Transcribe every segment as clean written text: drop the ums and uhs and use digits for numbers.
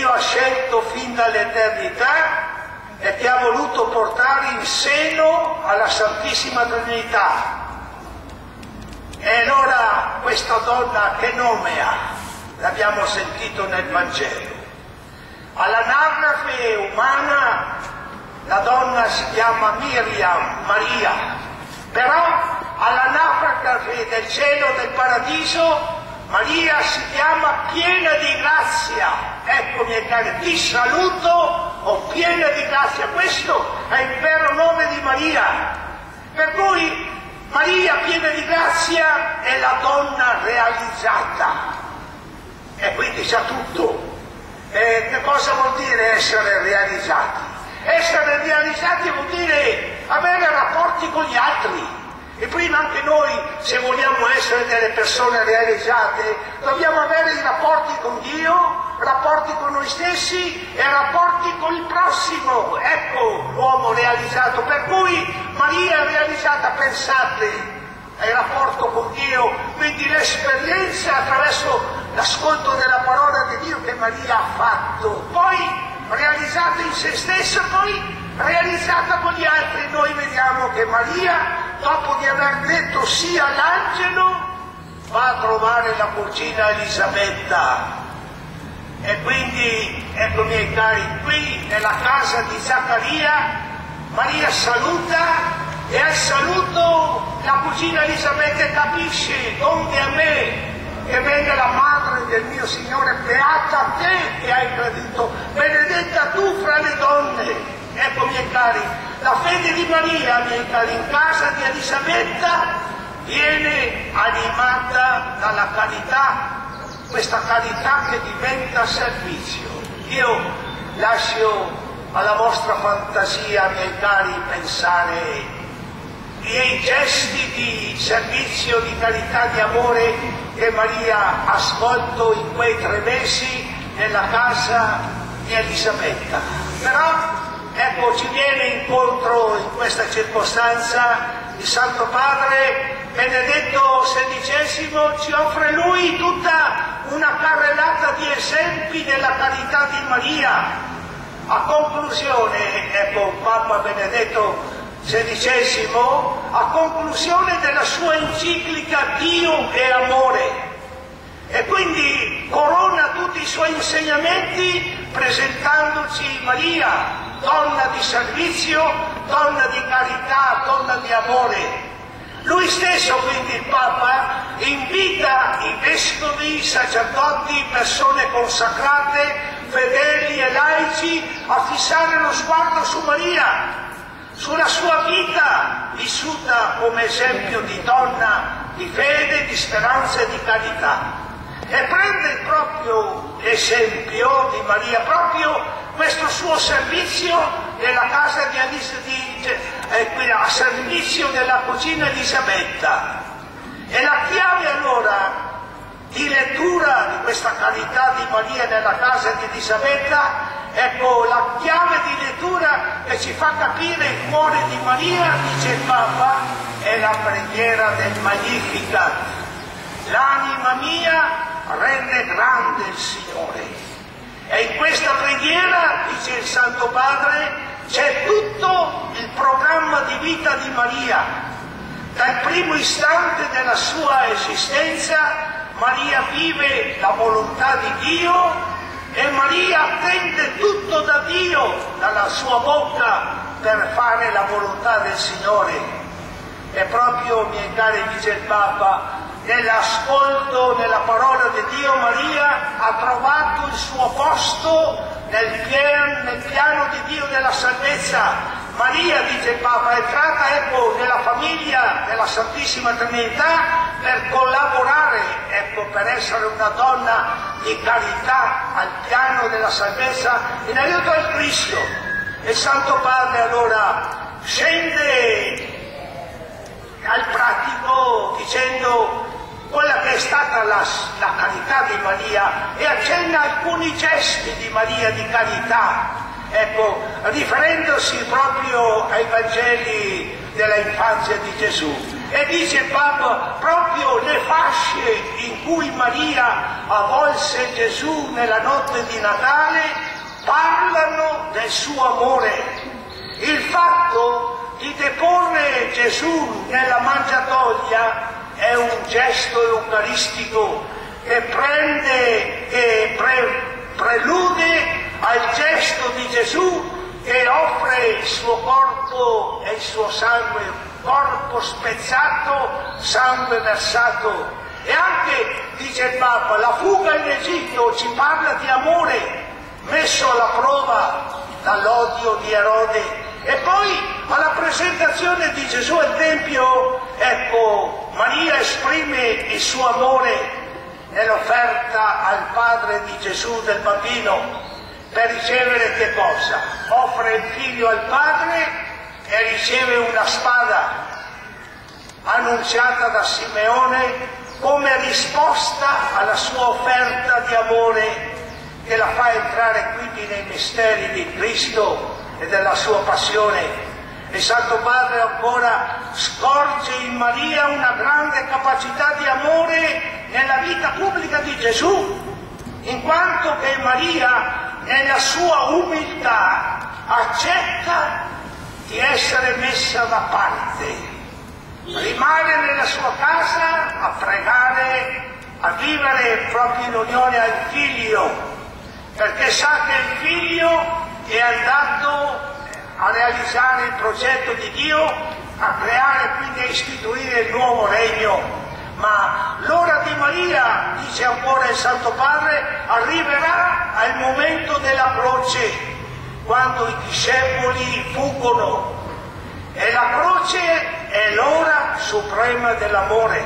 Dio ha scelto fin dall'eternità e che ha voluto portare in seno alla Santissima Trinità. E allora questa donna che nome ha? L'abbiamo sentito nel Vangelo. All'anagrafe umana la donna si chiama Miriam, Maria, però all'anagrafe del cielo, del paradiso, Maria si chiama piena di grazia. Ecco, miei cari, ti saluto, o piena di grazia. Questo è il vero nome di Maria. Per cui Maria piena di grazia è la donna realizzata. E quindi sa tutto. Che cosa vuol dire essere realizzati? Essere realizzati vuol dire avere rapporti con gli altri. E prima anche noi, se vogliamo essere delle persone realizzate, dobbiamo avere i rapporti con Dio, rapporti con noi stessi e rapporti con il prossimo. Ecco l'uomo realizzato. Per cui Maria è realizzata, pensate, il rapporto con Dio, quindi l'esperienza attraverso l'ascolto della parola di Dio che Maria ha fatto, poi realizzata in se stessa, poi realizzata con gli altri. Noi vediamo che Maria, dopo di aver detto sì all'angelo, va a trovare la cugina Elisabetta. E quindi, ecco miei cari, qui nella casa di Zaccaria, Maria saluta, e al saluto la cugina Elisabetta capisce: donde a me che venga la madre del mio Signore, beata te che hai creduto, benedetta tu fra le donne. Ecco miei cari, la fede di Maria, miei cari, in casa di Elisabetta viene animata dalla carità, questa carità che diventa servizio. Io lascio alla vostra fantasia, miei cari, pensare i gesti di servizio, di carità, di amore che Maria ha svolto in quei 3 mesi nella casa di Elisabetta. Però ecco, ci viene incontro in questa circostanza il Santo Padre Benedetto XVI, ci offre lui tutta una carrellata di esempi della carità di Maria. A conclusione, ecco, Papa Benedetto XVI, a conclusione della sua enciclica Dio e Amore, e quindi corona tutti i suoi insegnamenti presentandoci Maria, donna di servizio, donna di carità, donna di amore. Lui stesso, quindi il Papa, invita i vescovi, i sacerdoti, persone consacrate, fedeli e laici a fissare lo sguardo su Maria, sulla sua vita vissuta come esempio di donna di fede, di speranza e di carità. E prende il proprio esempio di Maria, proprio questo suo servizio nella casa di a servizio della cugina Elisabetta. E la chiave allora di lettura di questa carità di Maria nella casa di Elisabetta, ecco la chiave di lettura che ci fa capire il cuore di Maria, dice il Papa, è la preghiera del Magnificat. L'anima mia rende grande il Signore. E in questa preghiera, dice il Santo Padre, c'è tutto il programma di vita di Maria. Dal primo istante della sua esistenza, Maria vive la volontà di Dio e Maria attende tutto da Dio, dalla sua bocca, per fare la volontà del Signore. E proprio, miei cari, dice il Papa, nell'ascolto della parola di Dio, Maria ha trovato il suo posto nel piano di Dio della salvezza. Maria, dice il Papa, è entrata, ecco, nella famiglia della Santissima Trinità per collaborare, ecco, per essere una donna di carità al piano della salvezza in aiuto al Cristo. E il Santo Padre allora scende al pratico dicendo quella che è stata la carità di Maria e accenna alcuni gesti di Maria di carità, ecco, riferendosi proprio ai Vangeli della infanzia di Gesù. E dice il Papa, proprio le fasce in cui Maria avvolse Gesù nella notte di Natale parlano del suo amore. Il fatto di deporre Gesù nella mangiatoia è un gesto eucaristico che prelude al gesto di Gesù che offre il suo corpo e il suo sangue, corpo spezzato, sangue versato. E anche, dice il Papa, la fuga in Egitto ci parla di amore messo alla prova dall'odio di Erode. E poi alla presentazione di Gesù al Tempio, ecco, Maria esprime il suo amore nell'offerta al padre di Gesù, del bambino, per ricevere che cosa? Offre il figlio al padre e riceve una spada annunciata da Simeone come risposta alla sua offerta di amore che la fa entrare quindi nei misteri di Cristo e della sua passione. Il Santo Padre ancora scorge in Maria una grande capacità di amore nella vita pubblica di Gesù, in quanto che Maria nella sua umiltà accetta di essere messa da parte, rimane nella sua casa a pregare, a vivere proprio in unione al Figlio, perché sa che il Figlio è andato a realizzare il progetto di Dio, a creare quindi a istituire il nuovo regno. Ma l'ora di Maria, dice ancora il Santo Padre, arriverà al momento della croce, quando i discepoli fuggono. E la croce è l'ora suprema dell'amore,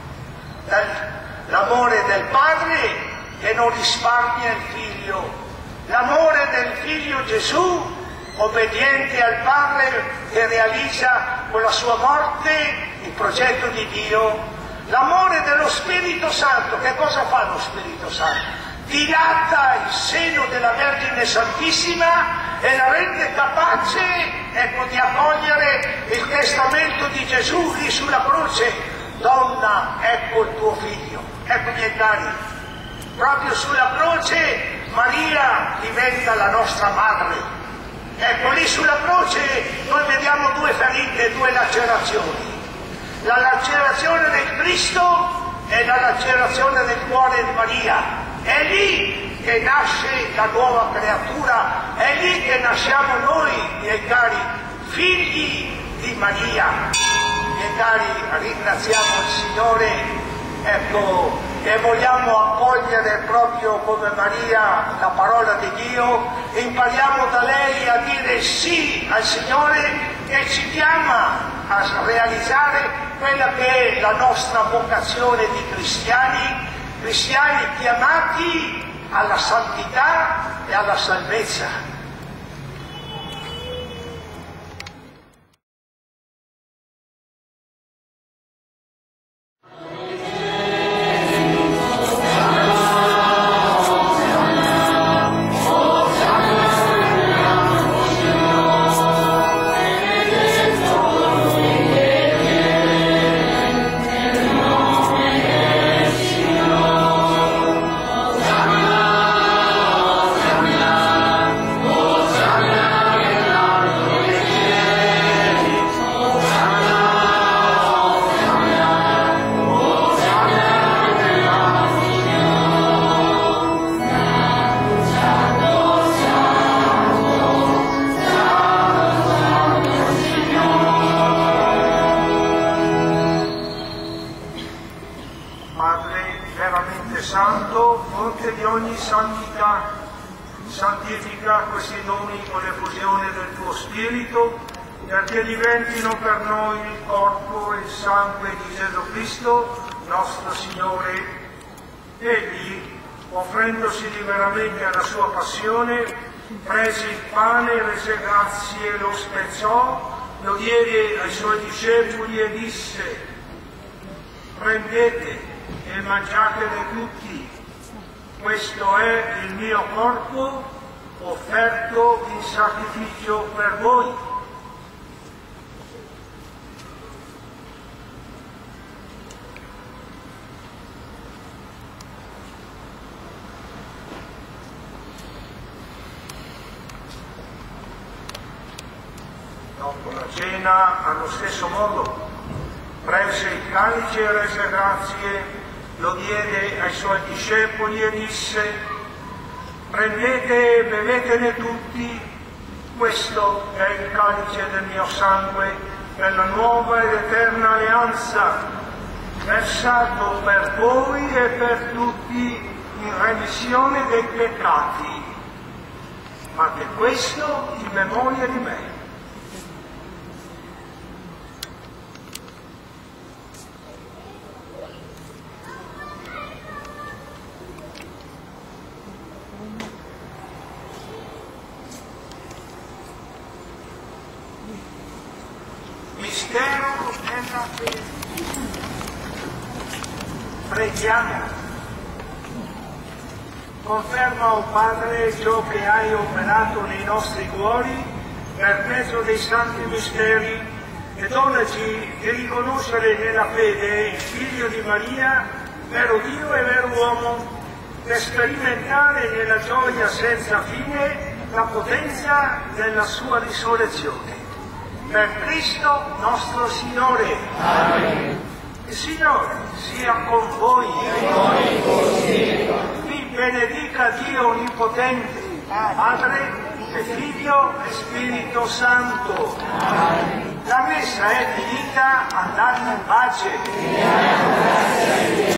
l'amore del Padre che non risparmia il Figlio, l'amore del Figlio Gesù, obbediente al Padre, che realizza con la sua morte il progetto di Dio. L'amore dello Spirito Santo, che cosa fa lo Spirito Santo? Dilata il seno della Vergine Santissima e la rende capace, ecco, di accogliere il testamento di Gesù lì sulla croce. Donna, ecco il tuo figlio. Ecco, miei cari, proprio sulla croce Maria diventa la nostra madre. Ecco, lì sulla croce noi vediamo due ferite, due lacerazioni. La lacerazione del Cristo e la lacerazione del cuore di Maria. È lì che nasce la nuova creatura, è lì che nasciamo noi, miei cari, figli di Maria. Miei cari, ringraziamo il Signore, ecco, e vogliamo accogliere proprio come Maria la parola di Dio, impariamo da lei a dire sì al Signore che ci chiama a realizzare quella che è la nostra vocazione di cristiani chiamati alla santità e alla salvezza. Santo, fonte di ogni santità, santifica questi doni con l'effusione del tuo Spirito, perché diventino per noi il corpo e il sangue di Gesù Cristo, nostro Signore. Egli, offrendosi liberamente alla sua passione, prese il pane, rese grazie e lo spezzò, lo diede ai suoi discepoli e disse: prendete e mangiatene tutti, questo è il mio corpo offerto in sacrificio per voi. cena allo stesso modo. Prese il calice e rese grazie, lo diede ai suoi discepoli e disse: prendete e bevetene tutti, questo è il calice del mio sangue, per la nuova ed eterna alleanza, versato per voi e per tutti in remissione dei peccati. Fate questo in memoria di me. Mistero della fede. Preghiamo. Conferma, o Padre, ciò che hai operato nei nostri cuori per mezzo dei santi misteri e donaci di riconoscere nella fede il Figlio di Maria, vero Dio e vero uomo, per sperimentare nella gioia senza fine la potenza della sua risurrezione. Per Cristo nostro Signore. Amen. Il Signore sia con voi. Vi benedica Dio Onnipotente, Padre e Figlio e Spirito Santo. Amen. La messa è finita, andate in pace.